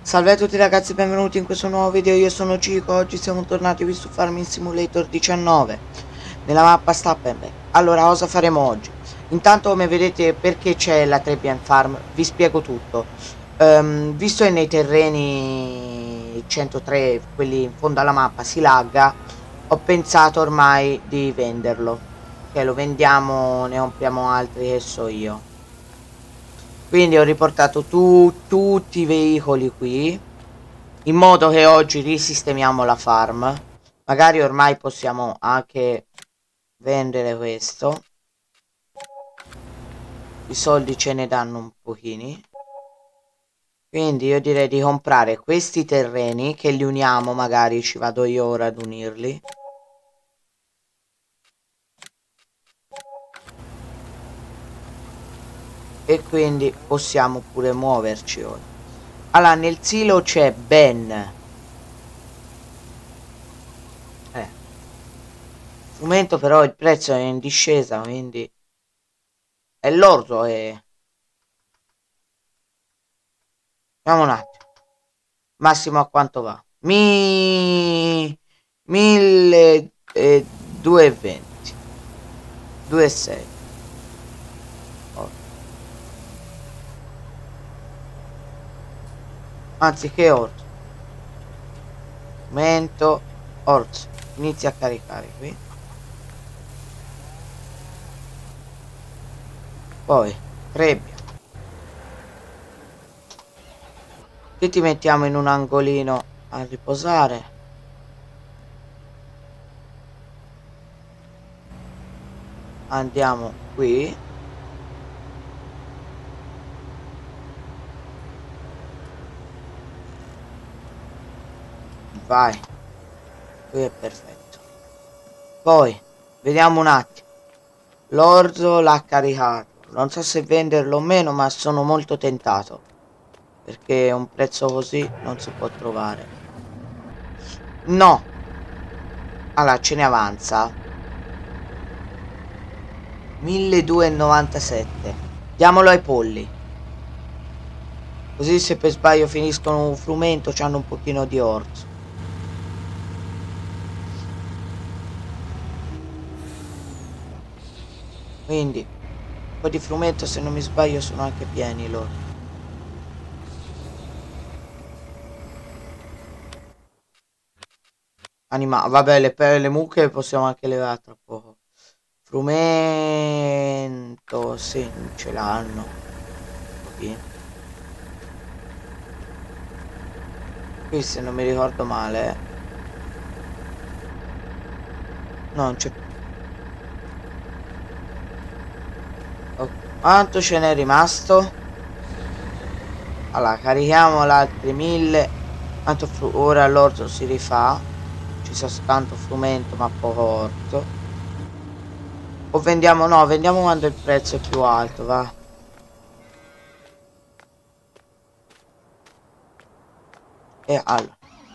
Salve a tutti ragazzi, benvenuti in questo nuovo video. Io sono Cico. Oggi siamo tornati qui su Farming Simulator 19 nella mappa Stappenberg. Allora, cosa faremo oggi? Intanto, come vedete, perché c'è la Trebian Farm, vi spiego tutto. Visto che nei terreni 103, quelli in fondo alla mappa, si lagga, ho pensato ormai di venderlo, che lo vendiamo, ne compriamo altri che so io. Quindi ho riportato tutti i veicoli qui, in modo che oggi risistemiamo la farm. Magari ormai possiamo anche vendere questo. I soldi ce ne danno un pochini. Quindi io direi di comprare questi terreni, che li uniamo, magari ci vado io ora ad unirli. E quindi possiamo pure muoverci ora. Allora, nel silo c'è Ben. Frumento, però il prezzo è in discesa, quindi è l'orzo e... Vediamo un attimo. Massimo a quanto va? 1220. 2,6. Anziché orzo. Frumento, orzo. Inizia a caricare qui. Poi trebbia. Qui ti mettiamo in un angolino a riposare. Andiamo qui. Vai. Qui è perfetto. Poi vediamo un attimo. L'orzo l'ha caricato. Non so se venderlo o meno, ma sono molto tentato, perché un prezzo così non si può trovare. No. Allora, ce ne avanza 1297. Diamolo ai polli, così se per sbaglio finiscono un frumento c'hanno un pochino di orzo. Quindi un po' di frumento, se non mi sbaglio sono anche pieni loro. Vabbè, le mucche possiamo anche levare tra poco. Frumento, sì, non ce l'hanno. Qui se non mi ricordo male, non c'è. Quanto ce n'è rimasto? Allora, carichiamo l'altri 1000. Tanto ora l'orzo si rifà. Ci sta tanto frumento ma poco orzo. O vendiamo, no, vendiamo quando il prezzo è più alto, va. E allora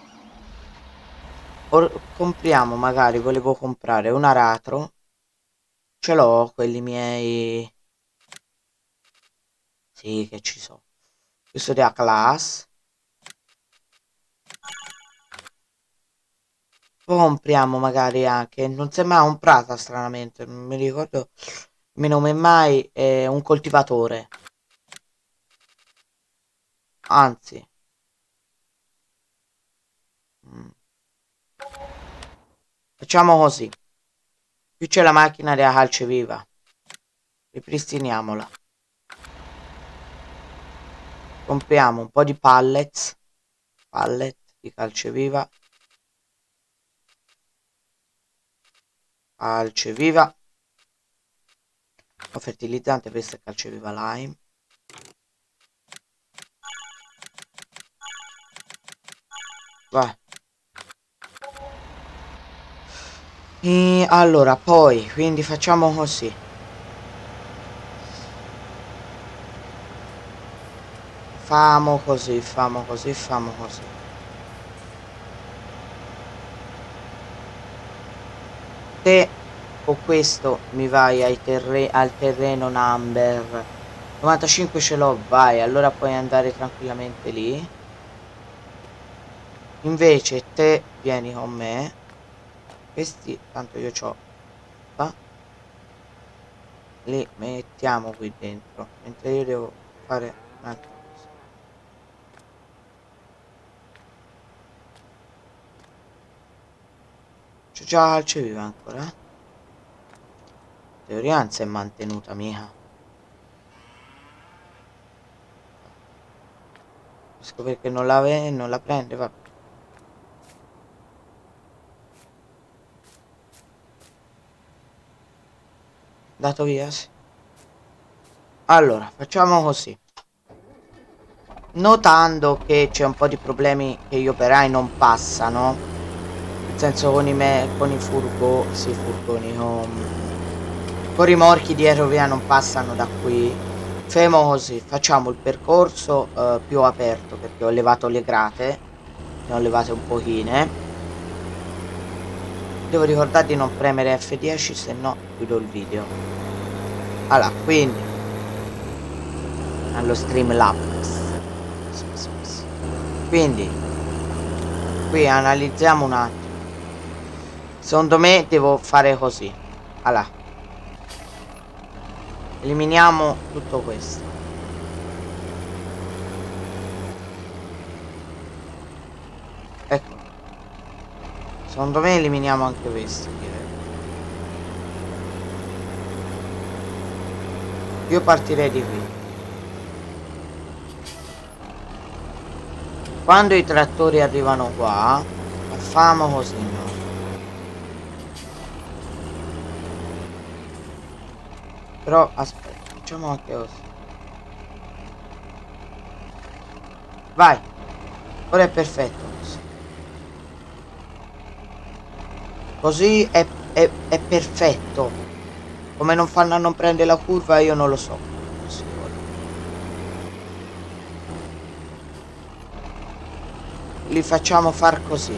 compriamo, magari volevo comprare un aratro. Ce l'ho, quelli miei. Sì, che ci sono. Questo della class. Poi compriamo magari anche, non si è mai comprata stranamente, non mi ricordo il nome mai, è un coltivatore. Anzi. Facciamo così. Qui c'è la macchina della calce viva. Ripristiniamola. Compriamo un po' di pallets. Pallet di calce viva. Calce viva. Fertilizzante, questa è calce viva lime. Vai. E allora, poi, quindi facciamo così. Famo così. Te con questo mi vai al terreno number 95, ce l'ho, vai, allora puoi andare tranquillamente lì. Invece te vieni con me. Questi tanto io c'ho. Li mettiamo qui dentro, mentre io devo fare un'altra cosa. C'ho già la calce viva ancora, eh? Teoria non si è mantenuta mica. Capisco perché non la prende, vabbè. Dato via, sì. Allora, facciamo così. Notando che c'è un po' di problemi che gli operai non passano, nel senso con i furgoni, sì, furgoni, con rimorchi dietro via non passano da qui. Fermo così, facciamo il percorso più aperto perché ho levato le grate, ne ho levate un pochine. Devo ricordare di non premere F10, se no chiudo il video. Allora, quindi allo Streamlabs. Quindi qui analizziamo un attimo. Secondo me devo fare così. Allora, eliminiamo tutto questo. Ecco. Secondo me eliminiamo anche questo, direi. Io partirei di qui. Quando i trattori arrivano qua, facciamo così, no? Però aspetta, facciamo anche così. Vai. Ora è perfetto così. Così è perfetto. Come non fanno a non prendere la curva io non lo so. Li facciamo far così.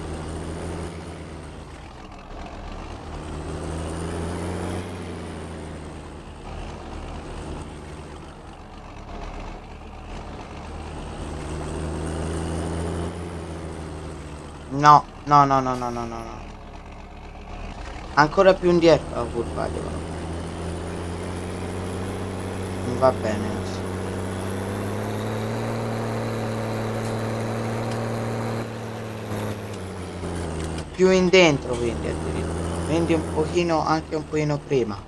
No, no, no, no, no, no, no, no. Ancora più indietro la curva devono. Non va bene così. Più in dentro quindi addirittura. Quindi un pochino, anche un pochino prima.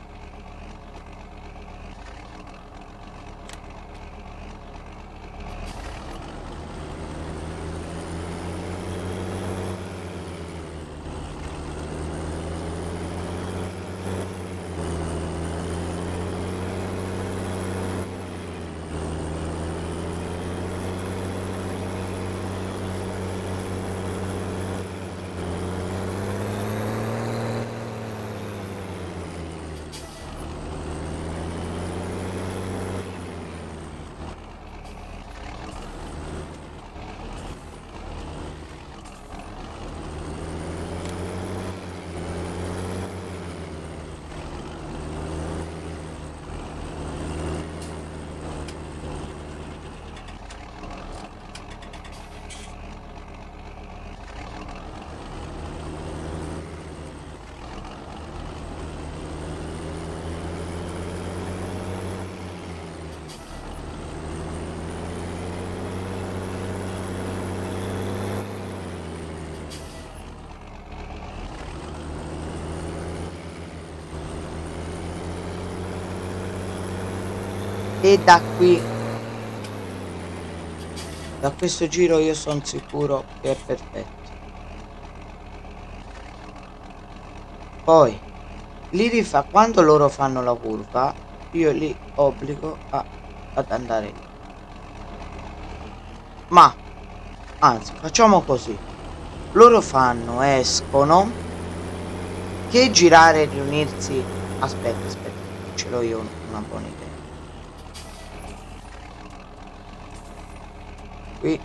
E da qui, da questo giro io sono sicuro che è perfetto. Poi li rifà quando loro fanno la curva, io li obbligo ad andare lì. Ma anzi, facciamo così: loro fanno, escono, che girare e riunirsi. Aspetta, ce l'ho io una buona idea. Qui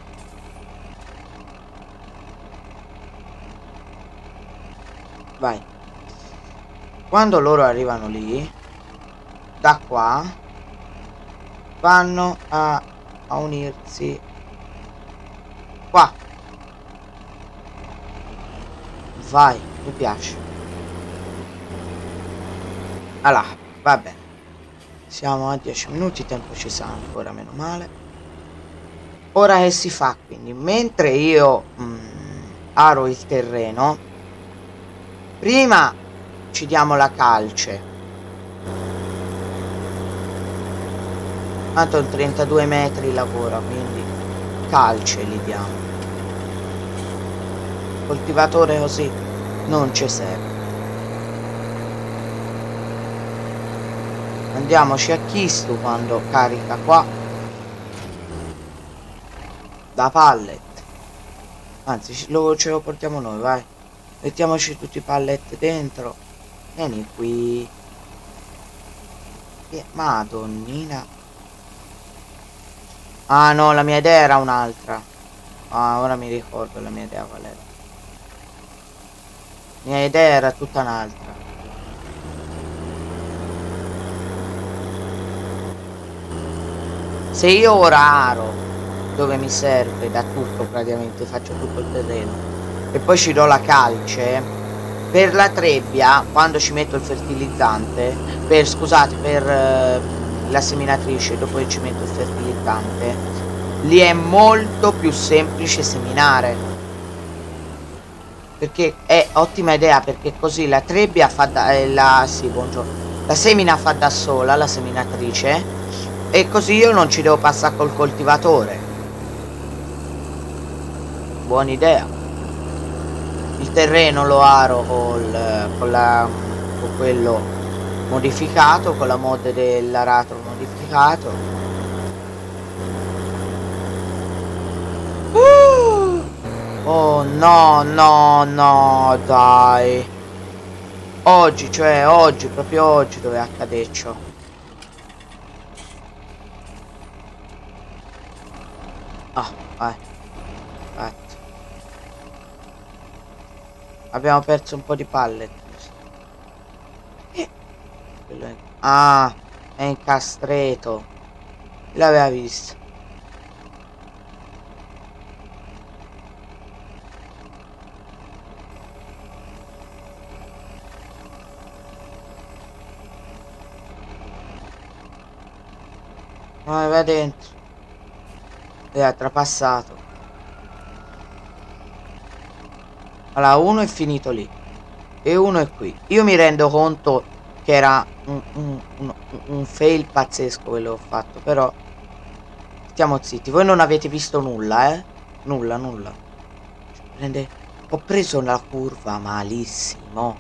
vai. Quando loro arrivano lì, da qua vanno a unirsi qua. vai, mi piace. Allora, va bene. Siamo a 10 minuti, tempo ci sa ancora, meno male. Ora che si fa, quindi, mentre io aro il terreno, prima ci diamo la calce. Tanto in 32 metri lavora, quindi calce li diamo. Coltivatore così non ci serve. Andiamoci a Chistu quando carica qua da pallet. Anzi, ce lo portiamo noi, vai. Mettiamoci tutti i pallet dentro. Vieni qui. Madonnina. Ah no, la mia idea era un'altra. Ah, ora mi ricordo la mia idea qual era. La mia idea era tutta un'altra. Se io ora aro dove mi serve da tutto, praticamente faccio tutto il terreno e poi ci do la calce, per la trebbia quando ci metto il fertilizzante, per la seminatrice, dopo che ci metto il fertilizzante, lì è molto più semplice seminare, perché è ottima idea, perché così la trebbia fa la semina fa da sola, la seminatrice, e così io non ci devo passare col coltivatore. Buona idea. Il terreno lo aro con quello modificato, con la mod dell'aratro modificato. Oh no, no, no, dai. Oggi, cioè oggi, proprio oggi dove accadeccio. Ah, vai. Fatto. Abbiamo perso un po' di pallet. Ah, è incastreto. L'aveva visto. Va dentro. È trapassato. Allora, uno è finito lì e uno è qui. Io mi rendo conto che era un fail pazzesco quello che ho fatto, però stiamo zitti. Voi non avete visto nulla, eh? Nulla, nulla. Ho preso la curva malissimo.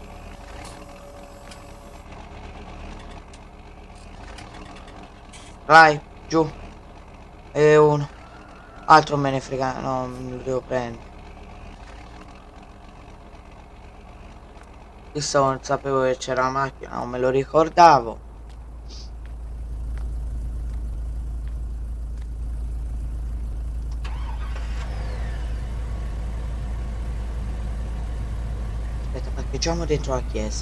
Vai, giù. E uno. Altro me ne frega, no, me lo devo prendere. Visto non sapevo che c'era la macchina, non me lo ricordavo. Aspetta, parcheggiamo dentro la chiesa.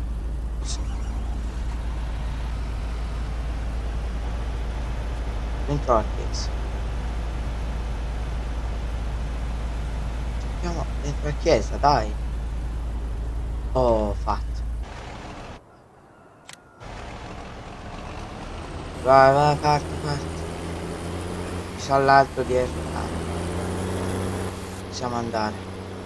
Dentro la chiesa. Andiamo dentro la chiesa, dai. Oh, fatto. Vai, vai, parti, parti. Ci sta l'altro dietro. Possiamo andare.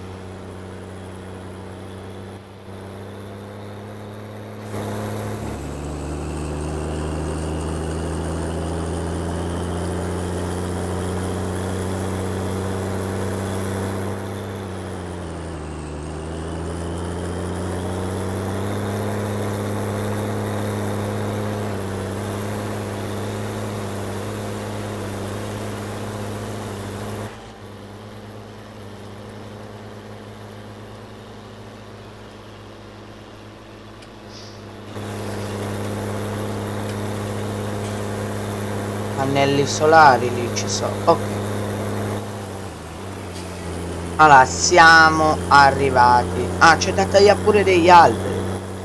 Pannelli solari lì ci sono. Ok. Allora siamo arrivati. Ah, c'è da tagliare pure degli alberi.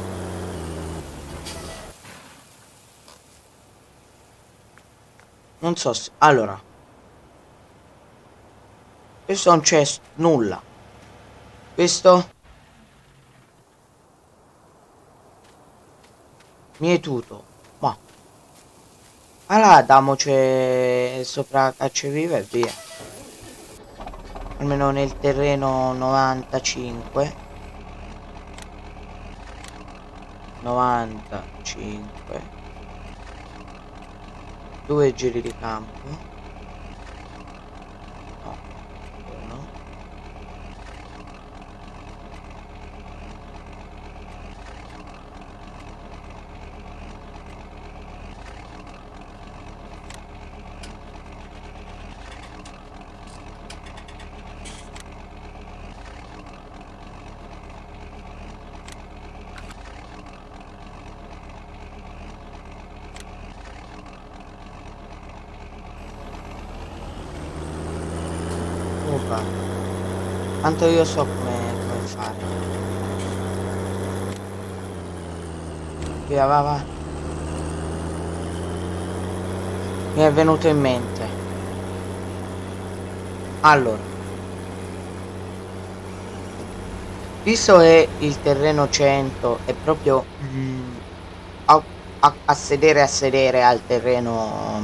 Non so se... Allora, questo non c'è nulla. Questo Mietuto. Ma allora damoci sopra caccia viva e via. Almeno nel terreno 95. 95. 2 giri di campo. No, 1. Opa. Tanto io so come fare. Via, va, va. Mi è venuto in mente. Allora, visto che il terreno 100 è proprio a sedere al terreno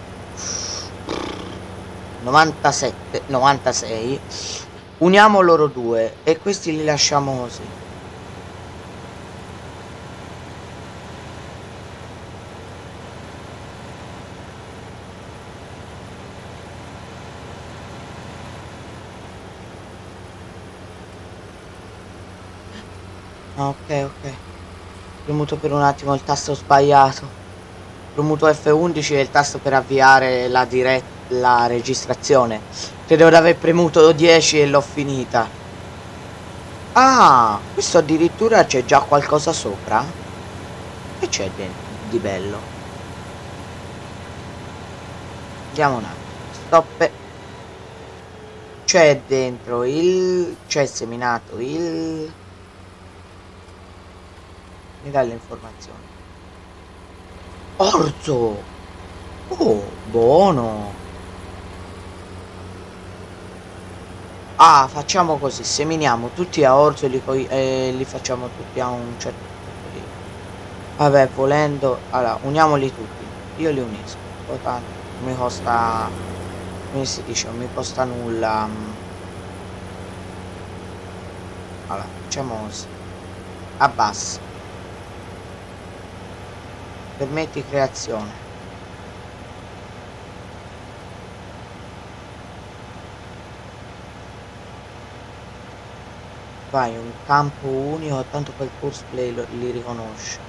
97, 96, uniamo loro due e questi li lasciamo così. Ah, ok, ok. Ho premuto per un attimo il tasto sbagliato. Ho premuto F11 è il tasto per avviare la registrazione. Credo di aver premuto 10 e l'ho finita. Ah, questo addirittura c'è già qualcosa sopra? Che c'è di bello? Vediamo un attimo. Stop. C'è dentro c'è seminato il... Mi dà le informazioni. Orzo! Oh, buono! Ah, facciamo così, seminiamo tutti a orzo e li facciamo tutti a un certo punto lì. Vabbè, volendo... Allora, uniamoli tutti. Io li unisco. Oh, tanto, non mi costa... Come si dice? Non mi costa nulla. Allora, facciamo così. Abbassa. Permetti creazione. Vai, un campo unico, tanto quel cosplay li riconosce.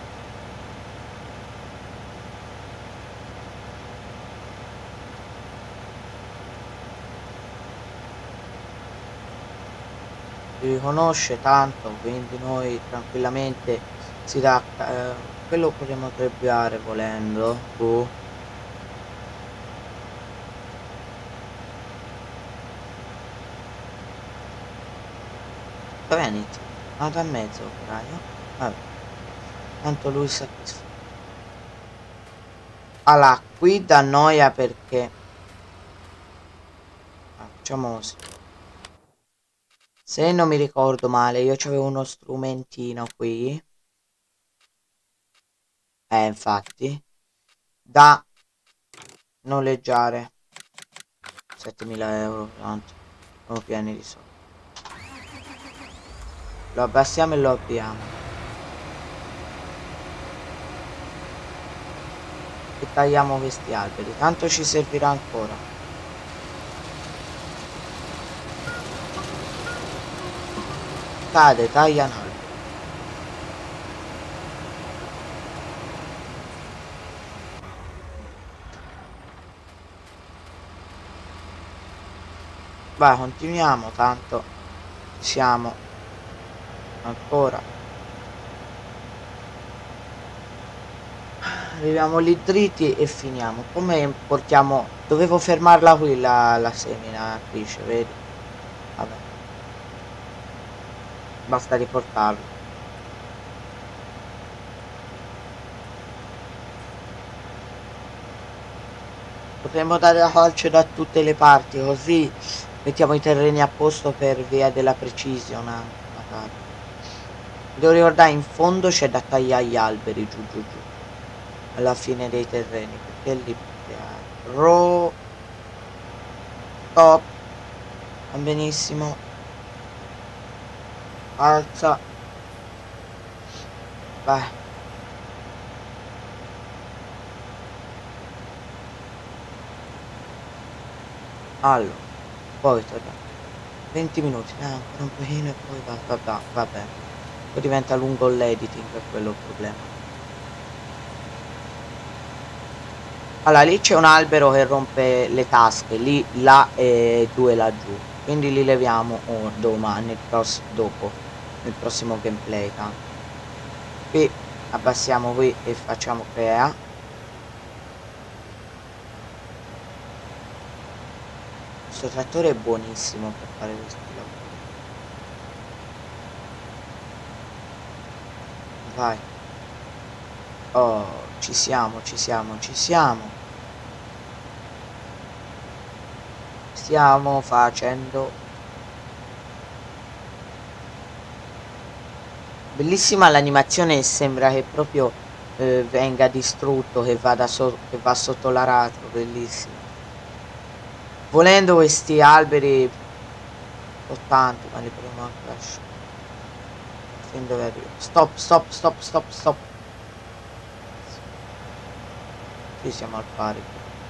Li riconosce tanto, quindi noi tranquillamente si dà... quello potremmo trebbiare volendo. Dove inizia? Ah, da mezzo operaio. Vabbè. Tanto lui sa che... Allora, qui da noia perché... facciamo così. Se non mi ricordo male, io c'avevo uno strumentino qui. Infatti. Da noleggiare. 7.000 euro, tanto. Siamo pieni di soldi. Lo abbassiamo e lo abbiamo. E tagliamo questi alberi. Tanto ci servirà ancora. Cade, taglia un albero. Vai, continuiamo, tanto siamo ancora. Arriviamo lì dritti e finiamo. Come portiamo... Dovevo fermarla qui la seminatrice, vedi? Vabbè. Basta riportarlo. Potremmo dare la calce da tutte le parti, così mettiamo i terreni a posto per via della precision anche, magari. Devo ricordare, in fondo c'è da tagliare gli alberi giù giù giù. Alla fine dei terreni. Perché lì... Top. Va benissimo. Alza. Vai. Allora. Poi torniamo. 20 minuti. Ancora un pochino e poi va bene. Poi diventa lungo l'editing, è quello il problema. Allora, lì c'è un albero che rompe le tasche, lì, là e due laggiù. Quindi li leviamo domani, dopo, nel prossimo gameplay, tanto. Qui abbassiamo qui e facciamo crea. Questo trattore è buonissimo per fare questi lavori. Vai. Oh, ci siamo. Stiamo facendo. Bellissima l'animazione, sembra che proprio venga distrutto, che va sotto l'aratro, bellissimo. Volendo questi alberi ho tanti, ma li proviamo anche a lasciare. Fin dove arrivo? Stop. Qui siamo al pari.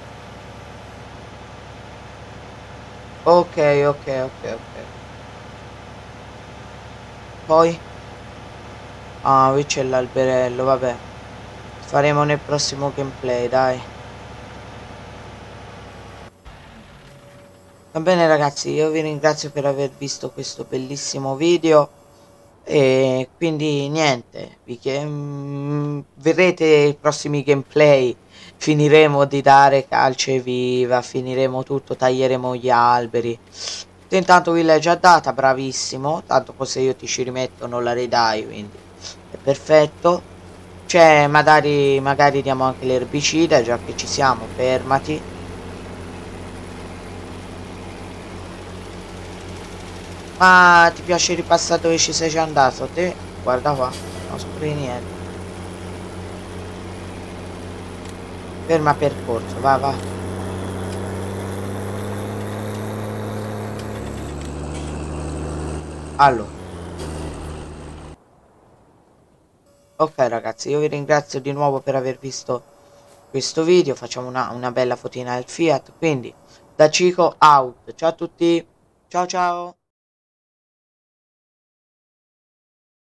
Ok. Poi? Ah, qui c'è l'alberello, vabbè. Faremo nel prossimo gameplay, dai. Va bene ragazzi, io vi ringrazio per aver visto questo bellissimo video. E quindi niente, vedrete i prossimi gameplay, finiremo di dare calce viva, finiremo tutto, taglieremo gli alberi. Intanto Will è già data, bravissimo, tanto poi se io ti ci rimetto non la ridai, quindi è perfetto. Cioè magari diamo anche l'erbicida, già che ci siamo, fermati. Ma ti piace ripassare dove ci sei già andato? Te? Guarda qua, non scopri niente. Ferma percorso, va. Allora. Ok ragazzi, io vi ringrazio di nuovo per aver visto questo video. Facciamo una bella fotina del Fiat. Quindi, da Cico out. Ciao a tutti. Ciao.